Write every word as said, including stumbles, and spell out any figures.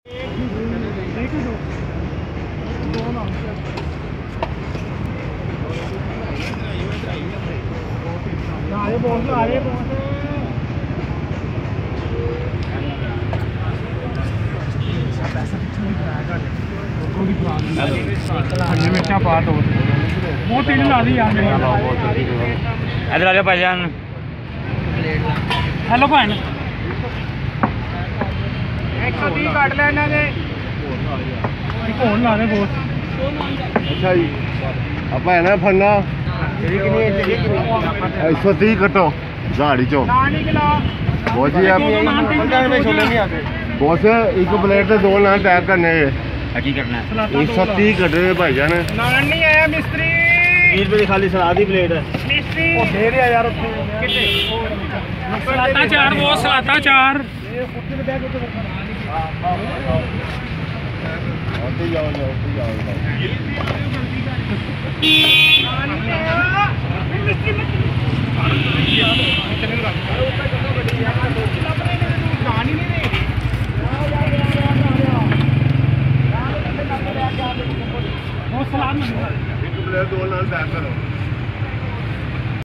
मिर्चा पा दो वो तीन ला दी यार इधर आ जा भाईजान हेलो भैन एक सौ तीस काट ले इन्हों ने एक होर ला दे बहुत अच्छा जी आप है ना फलना एक सौ तीस कटो गाड़ी चो बहुत जी आप बहुत एक प्लेट से दो नान तैयार करने की करना है एक सौ तीस कटे भाईजान नान नहीं है मिस्त्री बीस रुपये खाली सलाद की प्लेट है मिस्त्री दे रहा यार सलाता चार वो सलाता चार जाओ जाओ जाओ वो सलाद दो नान तैयार करो